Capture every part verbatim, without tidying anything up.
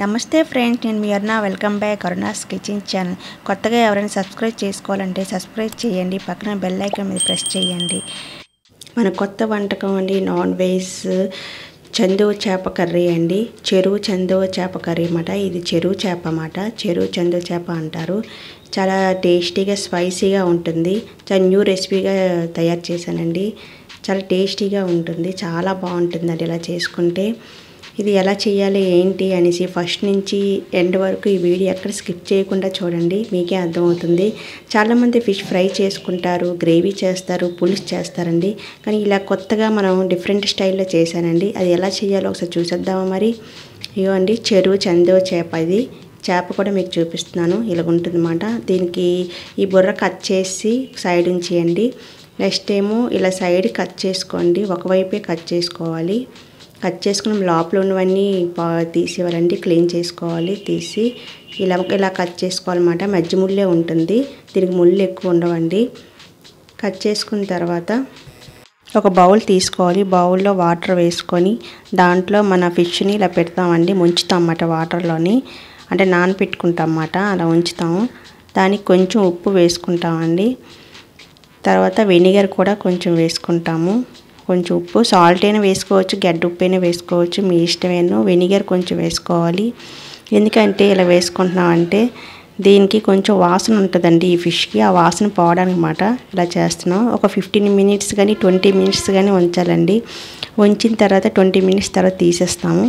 నమస్తే ఫ్రెండ్స్, నేను మీ Aruna. Welcome back Aruna's kitchen channel. కొత్తగా ఎవరైనా సబ్స్క్రైబ్ చేసుకోవాలంటే సబ్స్క్రైబ్ చేయండి, పక్కన బెల్ ఐకాన్ మీద ప్రెస్ చేయండి. మన కొత్త వంటకం అండి, నాన్ వెజ్ చందువ చేప కర్రీ అండి. చెరువు చందువ చేప కర్రీ అన్నమాట. ఇది చెరువు చేప అన్నమాట. చెరువు చందువ చేప అంటారు. చాలా టేస్టీగా స్పైసీగా ఉంటుంది. చాలా న్యూ రెసిపీగా తయారు చేశానండి. చాలా టేస్టీగా ఉంటుంది, చాలా బాగుంటుందండి ఇలా చేసుకుంటే. ఇది ఎలా చేయాలి ఏంటి అనేసి ఫస్ట్ నుంచి ఎండ్ వరకు ఈ వీడియో ఎక్కడ స్కిప్ చేయకుండా చూడండి, మీకే అర్థమవుతుంది. చాలామంది ఫిష్ ఫ్రై చేసుకుంటారు, గ్రేవీ చేస్తారు, పులుసు చేస్తారండి. కానీ ఇలా కొత్తగా మనం డిఫరెంట్ స్టైల్లో చేశానండి. అది ఎలా చేయాలో ఒకసారి చూసేద్దామా మరి. ఇవ్వండి చెరువు చందువ చేప. ఇది చేప కూడా మీకు చూపిస్తున్నాను. ఇలా ఉంటుంది అన్నమాట. దీనికి ఈ బుర్ర కట్ చేసి సైడ్ ఉంచేయండి. నెక్స్ట్ ఏమో ఇలా సైడ్ కట్ చేసుకోండి, ఒకవైపే కట్ చేసుకోవాలి. కట్ చేసుకుని లోపల ఉన్నవన్నీ తీసేవాలండి, క్లీన్ చేసుకోవాలి. తీసి ఇలా ఇలా కట్ చేసుకోవాలన్నమాట. మధ్య ముళ్ళే ఉంటుంది, దీనికి ముళ్ళు ఎక్కువ ఉండవండి. కట్ చేసుకున్న తర్వాత ఒక బౌల్ తీసుకోవాలి. బౌల్లో వాటర్ వేసుకొని దాంట్లో మన ఫిష్ని ఇలా పెడతామండి, ముంచుతాం అన్నమాట వాటర్లోని. అంటే నానపెట్టుకుంటాం అన్నమాట, అలా ఉంచుతాము. దానికి కొంచెం ఉప్పు వేసుకుంటామండి. తర్వాత వెనిగర్ కూడా కొంచెం వేసుకుంటాము. కొంచెం ఉప్పు, సాల్ట్ అయినా వేసుకోవచ్చు, గడ్డ ఉప్పు అయినా వేసుకోవచ్చు, మీ ఇష్టమేనో. వెనిగర్ కొంచెం వేసుకోవాలి. ఎందుకంటే ఇలా వేసుకుంటున్నామంటే దీనికి కొంచెం వాసన ఉంటుందండి ఈ ఫిష్కి. ఆ వాసన పోవడానికి అన్నమాట ఇలా చేస్తున్నాం. ఒక ఫిఫ్టీన్ మినిట్స్ కానీ ట్వంటీ మినిట్స్ కానీ ఉంచాలండి. ఉంచిన తర్వాత ట్వంటీ మినిట్స్ తర్వాత తీసేస్తాము.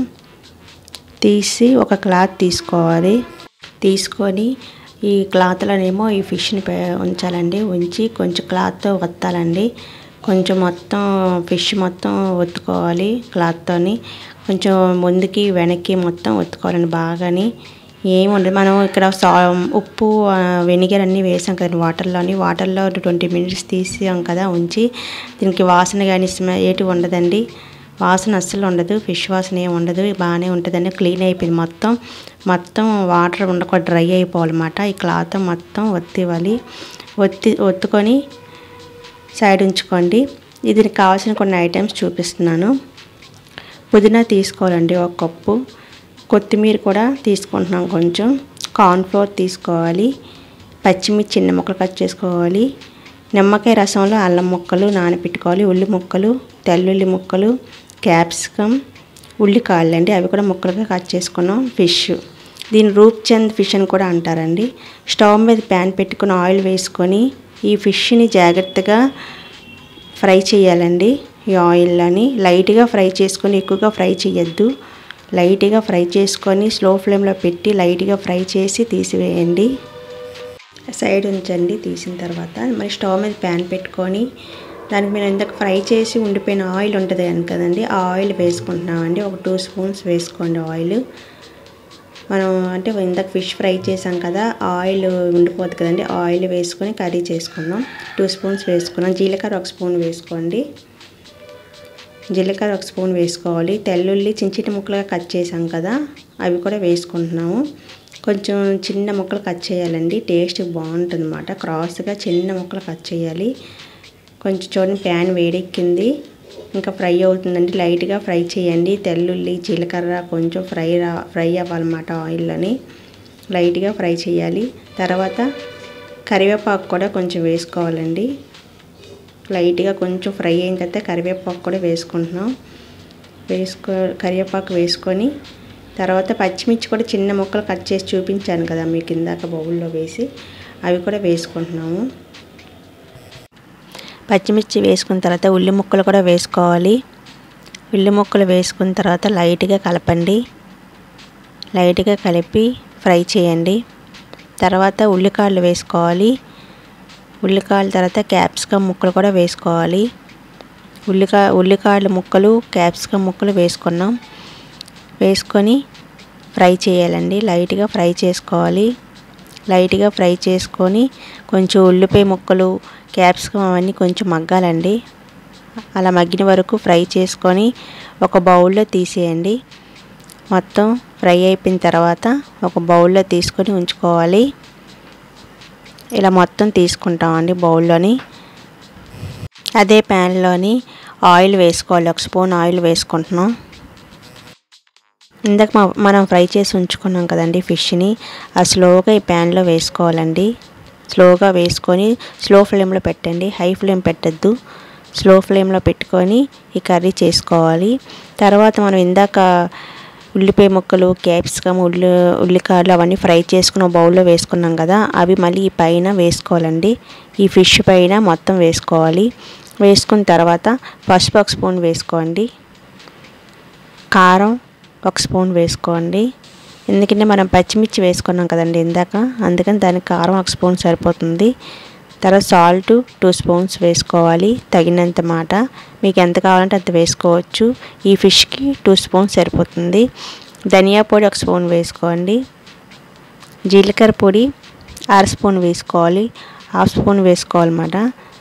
తీసి ఒక క్లాత్ తీసుకోవాలి. తీసుకొని ఈ క్లాత్లోనేమో ఈ ఫిష్ని ఉంచాలండి. ఉంచి కొంచెం క్లాత్తో వత్తాలండి. కొంచెం మొత్తం ఫిష్ మొత్తం ఒత్తుకోవాలి క్లాత్తోని. కొంచెం ముందుకి వెనక్కి మొత్తం ఒత్తుకోవాలండి బాగాని. ఏముండదు, మనం ఇక్కడ సా ఉప్పు వెనిగర్ అన్నీ వేసాం కదండి వాటర్లోని. వాటర్లో ట్వంటీ మినిట్స్ తీసాం కదా ఉంచి. దీనికి వాసన కానీ స్మెల్ ఏటి ఉండదండి, వాసన అస్సలు ఉండదు, ఫిష్ వాసన ఏమి ఉండదు, బాగానే ఉంటుందండి. క్లీన్ అయిపోయింది మొత్తం. మొత్తం వాటర్ ఉండకుండా డ్రై అయిపోవాలన్నమాట. ఈ క్లాత్ మొత్తం ఒత్తివ్వాలి. ఒత్తి ఒత్తుకొని సైడ్ ఉంచుకోండి. దీనికి కావాల్సిన కొన్ని ఐటమ్స్ చూపిస్తున్నాను. పుదీనా తీసుకోవాలండి ఒక కప్పు. కొత్తిమీర కూడా తీసుకుంటున్నాం కొంచెం. కార్న్ఫ్లోర్ తీసుకోవాలి. పచ్చిమిర్చి చిన్న ముక్కలు కట్ చేసుకోవాలి. నిమ్మకాయ రసంలో అల్లం ముక్కలు నానబెట్టుకోవాలి. ఉల్లి ముక్కలు, తెల్లుల్లి ముక్కలు, క్యాప్సికమ్, ఉల్లికాయలు అండి, అవి కూడా ముక్కలుగా కట్ చేసుకున్నాం. ఫిష్, దీని రూప్చంద్ ఫిష్ అని కూడా అంటారండి. స్టవ్ మీద ప్యాన్ పెట్టుకుని ఆయిల్ వేసుకొని ఈ ఫిష్ని జాగ్రత్తగా ఫ్రై చేయాలండి. ఈ ఆయిల్లోని లైట్గా ఫ్రై చేసుకొని, ఎక్కువగా ఫ్రై చేయొద్దు. లైట్గా ఫ్రై చేసుకొని స్లో ఫ్లేమ్లో పెట్టి లైట్గా ఫ్రై చేసి తీసివేయండి. సైడ్ ఉంచండి. తీసిన తర్వాత మరి స్టవ్ మీద ప్యాన్ పెట్టుకొని దానికి మేము ఇందాక ఫ్రై చేసి ఉండిపోయిన ఆయిల్ ఉంటుంది కదండి, ఆ ఆయిల్ వేసుకుంటున్నామండి. ఒక టూ స్పూన్స్ వేసుకోండి ఆయిల్. మనం అంటే ఇందాక ఫిష్ ఫ్రై చేసాం కదా, ఆయిల్ ఉండిపోతుంది కదండి, ఆయిల్ వేసుకొని కర్రీ చేసుకుందాం. టూ స్పూన్స్ వేసుకున్నాం. జీలకర్ర ఒక స్పూన్ వేసుకోండి. జీలకర్ర ఒక స్పూన్ వేసుకోవాలి. తెల్లుల్లి చిన్న చిన్న ముక్కలుగా కట్ చేసాం కదా, అవి కూడా వేసుకుంటున్నాము. కొంచెం చిన్న ముక్కలు కట్ చేయాలండి, టేస్ట్ బాగుంటుంది అన్నమాట. క్రాస్గా చిన్న ముక్కలు కట్ చేయాలి. కొంచెం చూడండి ప్యాన్ వేడెక్కింది, ఇంకా ఫ్రై అవుతుందండి. లైట్గా ఫ్రై చేయండి. తెల్లుల్లి జీలకర్ర కొంచెం ఫ్రై రా ఫ్రై అవ్వాలన్నమాట ఆయిల్లోని. లైట్గా ఫ్రై చేయాలి. తర్వాత కరివేపాకు కూడా కొంచెం వేసుకోవాలండి. లైట్గా కొంచెం ఫ్రై అయిన తర్వాత కరివేపాకు కూడా వేసుకుంటున్నాం. వేసుకో కరివేపాకు వేసుకొని తర్వాత పచ్చిమిర్చి కూడా చిన్న ముక్కలు కట్ చేసి చూపించాను కదా మీకు ఇందాక బౌల్లో వేసి, అవి కూడా వేసుకుంటున్నాము. పచ్చిమిర్చి వేసుకున్న తర్వాత ఉల్లి ముక్కలు కూడా వేసుకోవాలి. ఉల్లి ముక్కలు వేసుకున్న తర్వాత లైట్గా కలపండి. లైట్గా కలిపి ఫ్రై చేయండి. తర్వాత ఉల్లికాయలు వేసుకోవాలి. ఉల్లికాయల తర్వాత క్యాప్సికమ్ ముక్కలు కూడా వేసుకోవాలి. ఉల్లికాయ ఉల్లికాయల ముక్కలు, క్యాప్సికమ్ ముక్కలు వేసుకున్నాం. వేసుకొని ఫ్రై చేయాలండి. లైట్గా ఫ్రై చేసుకోవాలి. లైట్గా ఫ్రై చేసుకొని కొంచెం ఉల్లిపాయ ముక్కలు, క్యాప్సికమ్ అవన్నీ కొంచెం మగ్గాలండి. అలా మగ్గిన వరకు ఫ్రై చేసుకొని ఒక బౌల్లో తీసేయండి. మొత్తం ఫ్రై అయిపోయిన తర్వాత ఒక బౌల్లో తీసుకొని ఉంచుకోవాలి. ఇలా మొత్తం తీసుకుంటామండి బౌల్లోని. అదే ప్యాన్లోని ఆయిల్ వేసుకోవాలి. ఒక స్పూన్ ఆయిల్ వేసుకుంటున్నాం. ఇందాక మనం ఫ్రై చేసి ఉంచుకున్నాం కదండి ఫిష్ని, ఆ స్లోగా ఈ ప్యాన్లో వేసుకోవాలండి. స్లోగా వేసుకొని స్లో ఫ్లేమ్లో పెట్టండి, హై ఫ్లేమ్ పెట్టద్దు. స్లో ఫ్లేమ్లో పెట్టుకొని ఈ కర్రీ చేసుకోవాలి. తర్వాత మనం ఇందాక ఉల్లిపాయ ముక్కలు, క్యాప్సికమ్, ఉల్లి ఉల్లికాయలు అవన్నీ ఫ్రై చేసుకుని బౌల్లో వేసుకున్నాం కదా, అవి మళ్ళీ ఈ పైన వేసుకోవాలండి. ఈ ఫిష్ పైన మొత్తం వేసుకోవాలి. వేసుకున్న తర్వాత పసుపు ఒక స్పూన్ వేసుకోండి, కారం ఒక స్పూన్ వేసుకోండి. ఎందుకంటే మనం పచ్చిమిర్చి వేసుకున్నాం కదండి ఇందాక, అందుకని దానికి కారం ఒక స్పూన్ సరిపోతుంది. తర్వాత సాల్ట్ టూ స్పూన్స్ వేసుకోవాలి, తగినంత మాట. మీకు ఎంత కావాలంటే అంత వేసుకోవచ్చు. ఈ ఫిష్కి టూ స్పూన్స్ సరిపోతుంది. ధనియా పొడి ఒక స్పూన్ వేసుకోండి. జీలకర్ర పొడి అర స్పూన్ వేసుకోవాలి, హాఫ్ స్పూన్ వేసుకోవాలన్నమాట.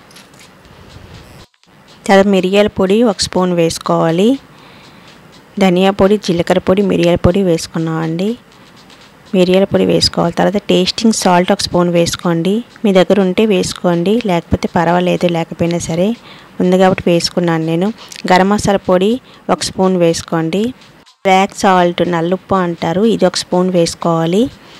తర్వాత మిరియాల పొడి ఒక స్పూన్ వేసుకోవాలి. ధనియా పొడి, జీలకర్ర పొడి, మిరియాల పొడి వేసుకున్నామండి. మిరియాల పొడి వేసుకోవాలి. తర్వాత టేస్టింగ్ సాల్ట్ ఒక స్పూన్ వేసుకోండి. మీ దగ్గర ఉంటే వేసుకోండి, లేకపోతే పర్వాలేదు, లేకపోయినా సరే. ఉంది కాబట్టి వేసుకున్నాను నేను. గరం మసాలా పొడి ఒక స్పూన్ వేసుకోండి. బ్లాక్ సాల్ట్ నల్లుప్పు అంటారు, ఇది ఒక స్పూన్ వేసుకోవాలి.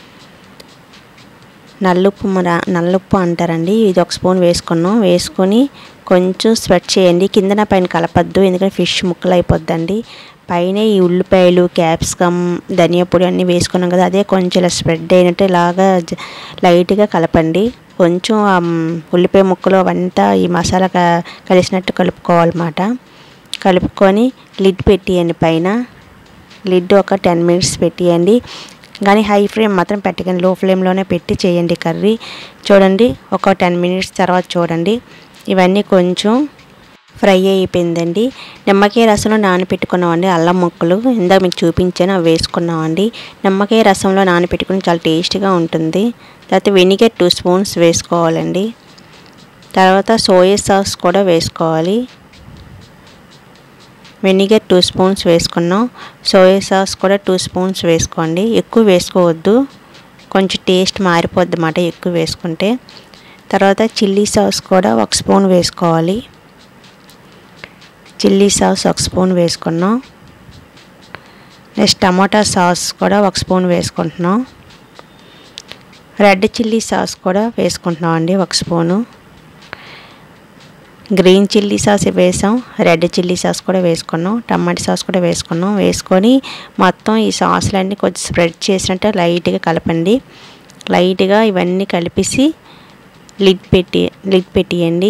నల్లుప్పు మన నల్లుప్పు అంటారండి, ఇది ఒక స్పూన్ వేసుకున్నాం. వేసుకొని కొంచెం స్ప్రెడ్ చేయండి, కిందన పైన కలపద్దు, ఎందుకంటే ఫిష్ ముక్కలు అయిపోద్దండి. పైన ఈ ఉల్లిపాయలు, క్యాప్సికమ్, ధనియా పొడి అన్నీ వేసుకున్నాం కదా, అదే కొంచెం ఇలా స్ప్రెడ్ అయినట్టు ఇలాగా లైట్గా కలపండి. కొంచెం ఉల్లిపాయ ముక్కలు అవంతా ఈ మసాలా కలిసినట్టు కలుపుకోవాలన్నమాట. కలుపుకొని లిడ్ పెట్టియండి పైన. లిడ్ ఒక టెన్ మినిట్స్ పెట్టియండి, కానీ హై ఫ్లేమ్ మాత్రం పెట్టకండి, లో ఫ్లేమ్లోనే పెట్టి చేయండి కర్రీ. చూడండి ఒక టెన్ మినిట్స్ తర్వాత చూడండి ఇవన్నీ కొంచెం ఫ్రై అయిపోయిందండి. నిమ్మకాయ రసంలో నానబెట్టుకున్నామండి అల్లం ముక్కలు, ఇందాక మీకు చూపించాను, అవి వేసుకున్నామండి. నిమ్మకాయ రసంలో నానబెట్టుకుని చాలా టేస్టీగా ఉంటుంది. తర్వాత వెనిగర్ టూ స్పూన్స్ వేసుకోవాలండి. తర్వాత సోయా సాస్ కూడా వేసుకోవాలి. వెనిగర్ టూ స్పూన్స్ వేసుకున్నాం. సోయా సాస్ కూడా టూ స్పూన్స్ వేసుకోండి, ఎక్కువ వేసుకోవద్దు, కొంచెం టేస్ట్ మారిపోద్ది అన్నమాట ఎక్కువ వేసుకుంటే. తర్వాత చిల్లీ సాస్ కూడా ఒక స్పూన్ వేసుకోవాలి. చిల్లీ సాస్ ఒక స్పూన్ వేసుకున్నాం. నెక్స్ట్ టమాటా సాస్ కూడా ఒక స్పూన్ వేసుకుంటున్నాం. రెడ్ చిల్లీ సాస్ కూడా వేసుకుంటున్నాం అండి ఒక స్పూను. గ్రీన్ చిల్లీ సాస్ వేసాం, రెడ్ చిల్లీ సాస్ కూడా వేసుకున్నాం, టమాటా సాస్ కూడా వేసుకున్నాం. వేసుకొని మొత్తం ఈ సాసులన్నీ కొంచెం స్ప్రెడ్ చేసినట్టు లైట్గా కలపండి. లైట్గా ఇవన్నీ కలిపేసి లిడ్ పెట్టి లిడ్ పెట్టియండి.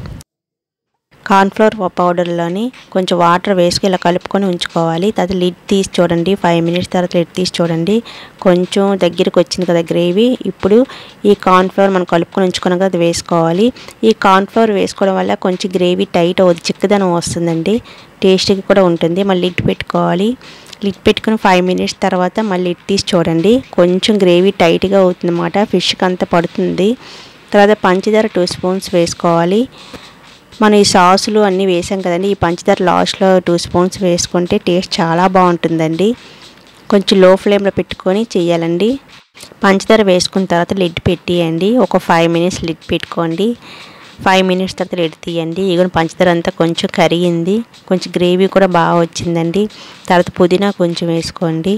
కార్న్ఫ్లోర్ పౌడర్లోని కొంచెం వాటర్ వేసుకు ఇలా కలుపుకొని ఉంచుకోవాలి. తర్వాత లిడ్ తీసి చూడండి, ఫైవ్ మినిట్స్ తర్వాత లిడ్ తీసి చూడండి, కొంచెం దగ్గరికి వచ్చింది కదా గ్రేవీ. ఇప్పుడు ఈ కార్న్ఫ్లోర్ మనం కలుపుకొని ఉంచుకున్నాం కదా, అది వేసుకోవాలి. ఈ కార్న్ఫ్లోర్ వేసుకోవడం వల్ల కొంచెం గ్రేవీ టైట్ అవుతుంది, చిక్కదనం వస్తుందండి, టేస్టీగా కూడా ఉంటుంది. మళ్ళీ లిడ్ పెట్టుకోవాలి. లిడ్ పెట్టుకుని ఫైవ్ మినిట్స్ తర్వాత మళ్ళీ లిడ్ తీసి చూడండి, కొంచెం గ్రేవీ టైట్గా అవుతుంది అన్నమాట, ఫిష్కి అంతా పడుతుంది. తర్వాత పంచదార టూ స్పూన్స్ వేసుకోవాలి. మనం ఈ సాసులు అన్నీ వేసాం కదండి, ఈ పంచదార లాస్ట్లో టూ స్పూన్స్ వేసుకుంటే టేస్ట్ చాలా బాగుంటుందండి. కొంచెం లో ఫ్లేమ్లో పెట్టుకొని చేయాలండి. పంచదార వేసుకున్న తర్వాత లిడ్ పెట్టియండి, ఒక ఫైవ్ మినిట్స్ లిడ్ పెట్టుకోండి. ఫైవ్ మినిట్స్ తర్వాత లిడ్ తీయండి. ఇగో పంచదార అంతా కొంచెం కరిగింది, కొంచెం గ్రేవీ కూడా బాగా వచ్చిందండి. తర్వాత పుదీనా కొంచెం వేసుకోండి,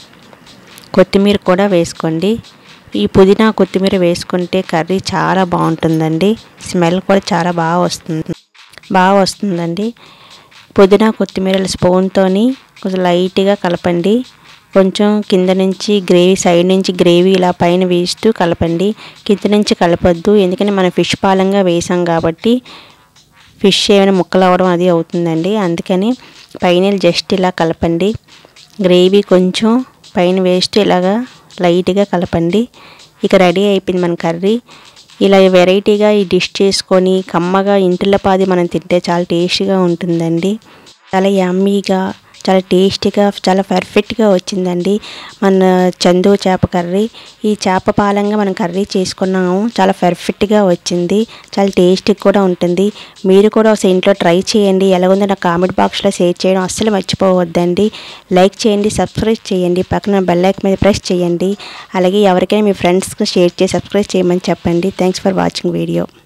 కొత్తిమీర కూడా వేసుకోండి. ఈ పుదీనా కొత్తిమీర వేసుకుంటే కర్రీ చాలా బాగుంటుందండి, స్మెల్ కూడా చాలా బాగా వస్తుంది బాగా వస్తుందండి. పుదీనా కొత్తిమీర స్పూన్తోని కొంచెం లైట్గా కలపండి. కొంచెం కింద నుంచి గ్రేవీ, సైడ్ నుంచి గ్రేవీ ఇలా పైన వేస్తూ కలపండి, కింద నుంచి కలపొద్దు, ఎందుకంటే మనం ఫిష్ పాలంగా వేసాం కాబట్టి ఫిష్ ఏమైనా ముక్కలు అవ్వడం అది అవుతుందండి. అందుకని పైన జస్ట్ ఇలా కలపండి. గ్రేవీ కొంచెం పైన వేస్తూ ఇలాగా లైట్గా కలపండి. ఇక రెడీ అయిపోయింది మన కర్రీ. ఇలా వెరైటీగా ఈ డిష్ చేసుకొని కమ్మగా ఇంటిలో పాది మనం తింటే చాలా టేస్టీగా ఉంటుందండి, చాలా యమ్మీగా, చాలా టేస్టీగా, చాలా పర్ఫెక్ట్గా వచ్చిందండి మన చందు చేప కర్రీ. ఈ చేప పాలంగా మనం కర్రీ చేసుకున్నాము, చాలా పర్ఫెక్ట్గా వచ్చింది, చాలా టేస్టీగా కూడా ఉంటుంది. మీరు కూడా ఒకసారి ఇంట్లో ట్రై చేయండి, ఎలాగుందో నాకు కామెంట్ బాక్స్లో షేర్ చేయడం అస్సలు మర్చిపోవద్దండి. లైక్ చేయండి, సబ్స్క్రైబ్ చేయండి, పక్కన బెల్ ఐకాన్ మీద ప్రెస్ చేయండి. అలాగే ఎవరికైనా మీ ఫ్రెండ్స్కి షేర్ చేసి సబ్స్క్రైబ్ చేయమని చెప్పండి. Thanks for watching video.